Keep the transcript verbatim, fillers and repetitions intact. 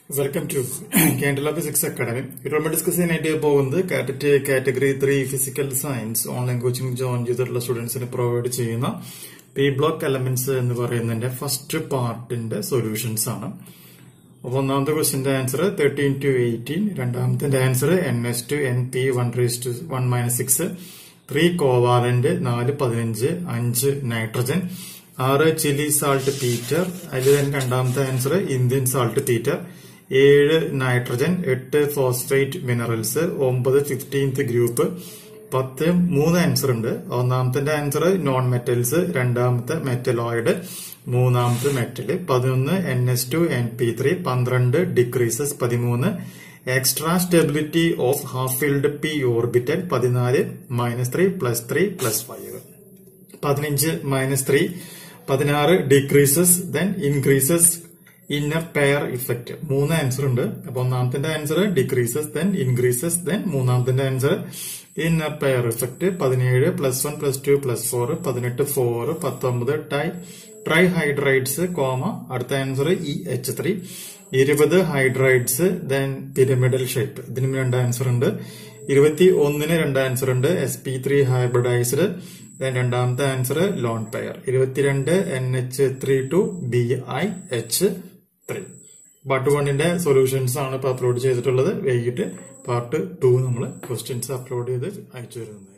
Welcome to Candela Physics Academy. We will discuss an idea about the K T E T Category three Physical Science online coaching join user students in provide cheyna P Block Elements in the first part in the solutions. One of the question answer thirteen to eighteen, random the answer N S to N P one raised to one minus six, three covalent, four fifteen, five nitrogen, six chili saltpeter, then random the answer Indian saltpeter. seven nitrogen, eight phosphate minerals, nine fifteenth group, ten three answer ഉണ്ട്. ഒന്നാമത്തെ answer non metals, രണ്ടാമത്തെ metalloid, മൂന്നാമത്തെ metal, പതിനൊന്ന് N S two N P three, പന്ത്രണ്ട് decreases, പതിമൂന്ന് extra stability of half filled P orbital, പതിനാല് minus three plus three plus five, പതിനഞ്ച് minus three, പതിനാറ് decreases then increases inert pair effect. മൂന്ന് answer ഉണ്ട്. അപ്പൊ ഒന്നാമത്തെ answer decreases then increases then മൂന്നാമത്തെ ആൻസർ ഇന്നർ പെയർ ഇഫക്റ്റ്. പതിനേഴ് plus one plus two plus four, പതിനെട്ട് ഫോർ, പത്തൊമ്പത് ടൈ ട്രൈ ഹൈഡ്രൈഡ്സ് കോമ അടുത്ത ആൻസർ ഇ എച്ച് ത്രീ, ഇരുപത് ഹൈഡ്രൈഡ്സ് ദെൻ പിരമിഡൽ ഷേപ്പ്. ഇതിനും രണ്ട് ആൻസർ ഉണ്ട്. ഇരുപത്തി ഒന്നിന് രണ്ട് ആൻസർ ഉണ്ട്. S P three hybridised then രണ്ടാമത്തെ ആൻസർ ലോൺ പെയർ. ഇരുപത്തിരണ്ട് N H three to B I H three. Part വണ്ണിന്റെ സൊല്യൂഷൻസ് ആണ് ഇപ്പൊ അപ്ലോഡ് ചെയ്തിട്ടുള്ളത്. വൈകിട്ട് പാർട്ട് ടു നമ്മൾ ക്വസ്റ്റ്യൻസ് അപ്ലോഡ് ചെയ്ത് അയച്ചു വരുന്നത്.